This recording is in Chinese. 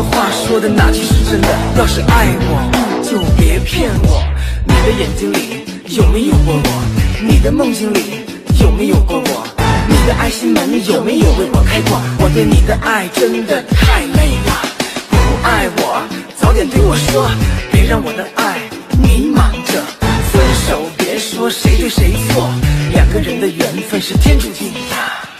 话说的哪句是真的？要是爱我，就别骗我。你的眼睛里有没有过我？你的梦境里有没有过我？你的爱心门有没有为我开过？我对你的爱真的太累了。不爱我，早点对我说，别让我的爱迷茫着。分手别说谁对谁错，两个人的缘分是天注定的。